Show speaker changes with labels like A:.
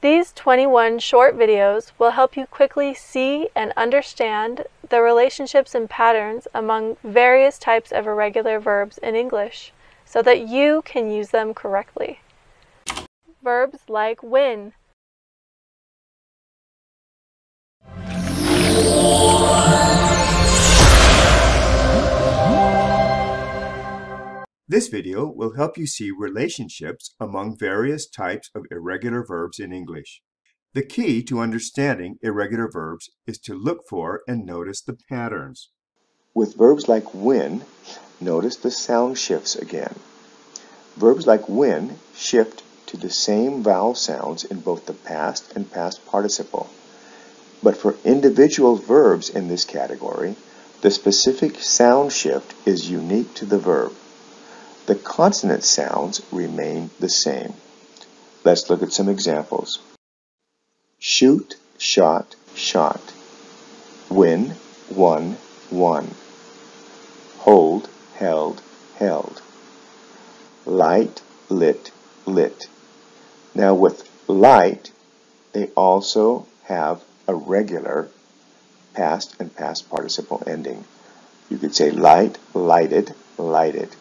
A: These 21 short videos will help you quickly see and understand the relationships and patterns among various types of irregular verbs in English so that you can use them correctly. Verbs like win.
B: This video will help you see relationships among various types of irregular verbs in English. The key to understanding irregular verbs is to look for and notice the patterns. With verbs like win, notice the sound shifts again. Verbs like win shift to the same vowel sounds in both the past and past participle. But for individual verbs in this category, the specific sound shift is unique to the verb. The consonant sounds remain the same. Let's look at some examples. Shoot, shot, shot. Win, won, won. Hold, held, held. Light, lit, lit. Now with light, they also have a regular past and past participle ending. You could say light, lighted, lighted.